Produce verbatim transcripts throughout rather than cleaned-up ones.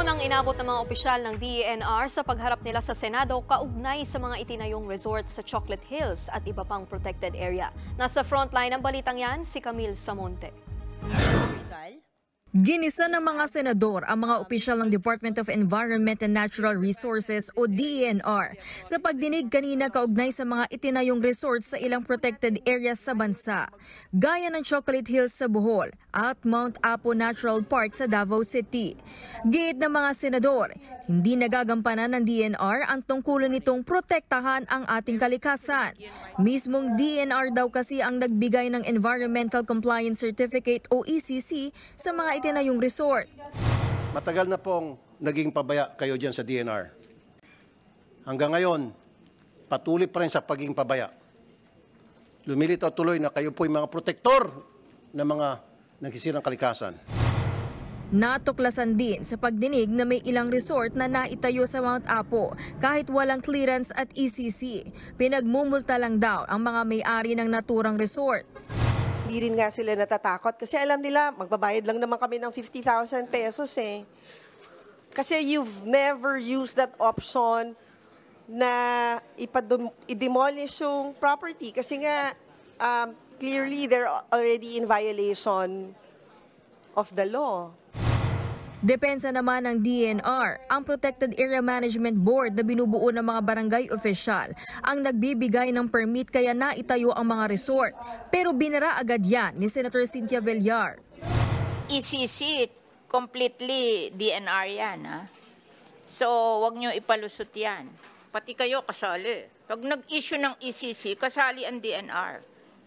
Desisyon ang inabot ng mga opisyal ng D E N R sa pagharap nila sa Senado kaugnay sa mga itinayong resort sa Chocolate Hills at iba pang protected area. Nasa frontline ng balitang yan, si Camille Samonte. Ginisa ng mga senador ang mga opisyal ng Department of Environment and Natural Resources o D E N R sa pagdinig kanina kaugnay sa mga itinayong resort sa ilang protected areas sa bansa, gaya ng Chocolate Hills sa Bohol at Mount Apo Natural Park sa Davao City. Giit ng mga senador, hindi nagagampanan ng D E N R ang tungkulin nitong protektahan ang ating kalikasan. Mismong D E N R daw kasi ang nagbigay ng Environmental Compliance Certificate o E C C sa mga itinayong resort. Matagal na pong naging pabaya kayo dyan sa D E N R. Hanggang ngayon, patuloy pa rin sa pagiging pabaya. Lumilitaw tuloy na kayo po'y mga protektor ng mga nagsisirang kalikasan. Natuklasan din sa pagdinig na may ilang resort na naitayo sa Mount Apo kahit walang clearance at E C C. Pinagmumulta lang daw ang mga may-ari ng naturang resort. Hindi rin nga sila natatakot kasi alam nila magbabayad lang naman kami ng fifty thousand pesos eh. Kasi you've never used that option na i-demolish yung property kasi nga um, clearly they're already in violation of the law. Depensa naman ng D E N R, ang Protected Area Management Board na binubuo ng mga barangay official ang nagbibigay ng permit kaya naitayo ang mga resort. Pero binara agad yan ni Senator Cynthia Villar. E C C, completely D E N R yan. Ha? So, wag nyo ipalusot yan. Pati kayo kasali. Pag nag-issue ng E C C, kasali ang D E N R.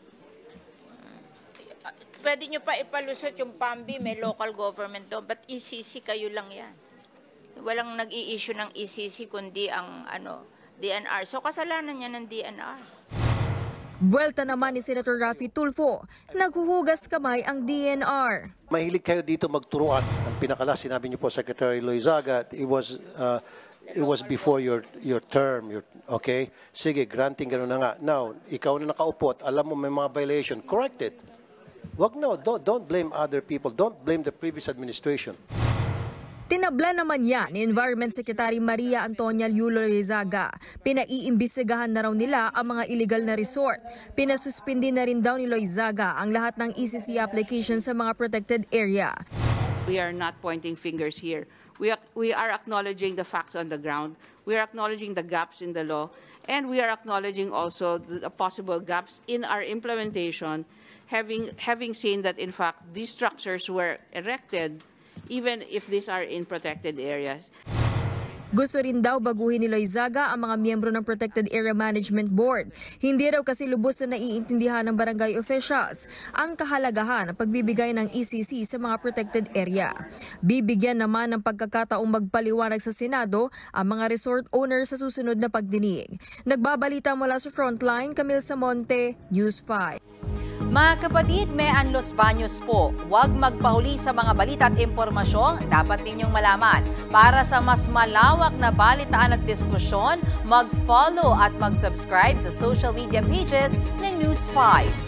Pwede nyo pa ipalusot yung P A M B, may local government doon, but E C C kayo lang yan. Walang nag-i-issue ng E C C kundi ang ano, D E N R. So kasalanan niya ng D E N R. Buwelta naman ni Senator Raffy Tulfo, naghuhugas kamay ang D E N R. Mahilig kayo dito magturuan. Ang pinakalas, sinabi niyo po, Secretary Loizaga, it was, uh, it was before your, your term, your, okay? Sige, granting gano'n na nga. Now, ikaw na nakaupo at alam mo may mga violation, correct it. Wag no, don't, don't blame other people. Don't blame the previous administration. Tinabla naman yan ni Environment Secretary Maria Antonia Yulo Rizaga. Pinaiimbestigahan na raw nila ang mga illegal na resort. Pinasuspindi na rin daw ni Loizaga ang lahat ng E C C application sa mga protected area. We are not pointing fingers here. We are, we are acknowledging the facts on the ground. We are acknowledging the gaps in the law. And we are acknowledging also the possible gaps in our implementation, having having seen that in fact these structures were erected even if these are in protected areas. Gusto rin daw baguhin ni Loizaga ang mga miyembro ng Protected Area Management Board. Hindi raw kasi lubos na naiintindihan ng barangay officials ang kahalagahan ng pagbibigay ng E C C sa mga protected area. Bibigyan naman ng pagkakataong magpaliwanag sa Senado ang mga resort owners sa susunod na pagdinig. Nagbabalita mula sa Frontline, Camille Samonte, News five. Mga kapatid, may Los Baños po. Huwag magpahuli sa mga balita at impormasyong dapat ninyong malaman. Para sa mas malawak na balitaan at diskusyon, mag-follow at mag-subscribe sa social media pages ng News five.